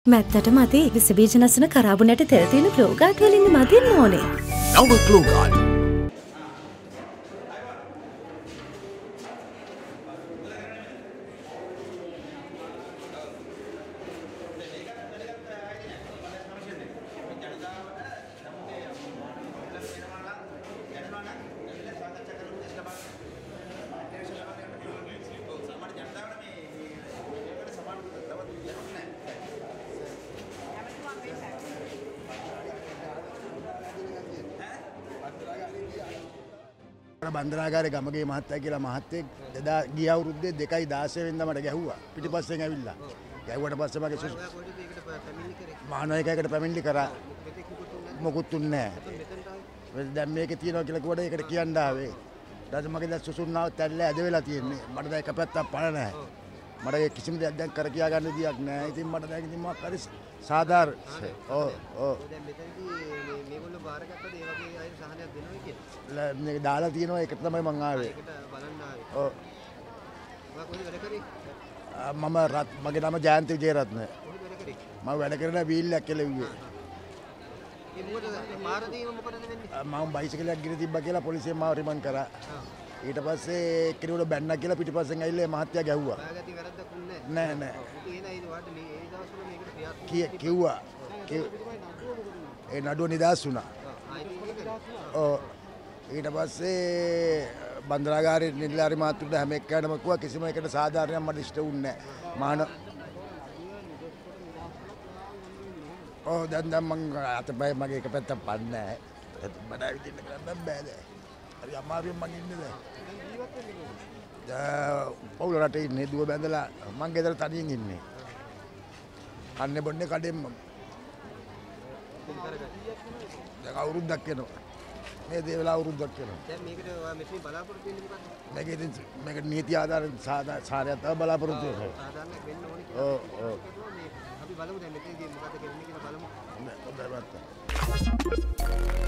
මැත්තට මදි විස බීජ නැසුන කරාබුනට තෙල් තියෙන ක්ලෝගාඩ් වලින් මදින්න ඕනේ. නව ක්ලෝගාඩ්. බන්දනාගාරේ ගමගේ මහත්තයා කියලා මහත්තයෙක් එදා ගිය අවුරුද්දේ 2/16 වෙනිදා මට ගැහුවා පිටිපස්සෙන් ඇවිල්ලා. ගැහුවට පස්සේ මගේ සුසු මහානායකයකට පැමිණිලි කරා. මොකුත් උන්නේ නැහැ. දැන් මේකේ තියනවා කියලා කිව්වට ඒකට කියන්න ආවේ. ඊට මගේ දැන් සුසුන්නාව තැල්ල ඇද වෙලා තියෙන්නේ. මට දැන් එක පැත්තක් පණ නැහැ. මට කිසිම දෙයක් දැන් කර කියා ගන්න දෙයක් නැහැ. ඉතින් මට දැන් ඉතින් මොකක් හරි සාධාරණ. ඔව් ඔව්. දැන් මෙතනදී මේගොල්ලෝ බාරගත්තද ඒ වගේ අය සහනයක් දෙනවා කියලා? මේක දාලා තියෙනවා ඒක තමයි මං ආවේ. ඒකට බලන්න ආවේ. ඔව්. ඔයා කොහෙද වැඩ කරේ? මගේ නම ජයන්ත විජේරත්න. කොහෙද වැඩ කරේ? මම වැඩ කරන වීල්ලක් කෙලෙව්වේ. ඒ මොකටද මාර දීම මොකටද වෙන්නේ? මම බයිසිකලයක් ගිර තිබ්බා කියලා පොලිසියෙන් මාව රිමන්ඩ් කරා. ඊට පස්සේ කෙනෙකුට බැන්නා කියලා පිටිපස්සෙන් ඇවිල්ලා මහත්තයා ගැහුවා. ඔයාගටි වැරද්දක් උන්නේ නැහැ. නෑ. ඉතින් ඒ වාට මේ ඒ දවස්වල මේකට ක්‍රියාත්මක කිව්වා. ඒ නඩුව නිදහස් වුණා. ඔව්. ඊට පස්සේ බන්දනාගාරේ නිලධාරි මාත්‍රුට හැම එක්කනම කිව්වා කිසිම එකට සාධාරණයක් මට ඉෂ්ට වුණේ නැහැ. ඔව් දැන් මං අතපය මගේ එක පැත්තක් පන්නේ නැහැ. මට ඇවිදින්න කරන්න බෑ දැන්. හරි අමාරුවෙන් මං ඉන්නේ දැන්. පවුල රටේ ඉන්නේ දුව බැඳලා මං ගෙදර තනියෙන් ඉන්නේ. අන්නේ බොන්නේ කඩෙන් මම. දැන් අවුරුද්දක් වෙනවා. මේ දේ වෙලා අවුරුද්දක් වෙනවා. දැන් මේකට ඔයා මෙතනින් බලාපොරොත්තු වෙන්නේ මොකක්ද? මේක නීති ආධාරිත සාරයක් තමයි බලාපොරොත්තු වෙන්නේ. සාධාරණයක් වෙන්න ඕනේ කියලා. ඔව් ඔව්. අපි බලමු දැන් මෙතනදී මොකද කරන්නේ කියලා බලමු. හොඳයි.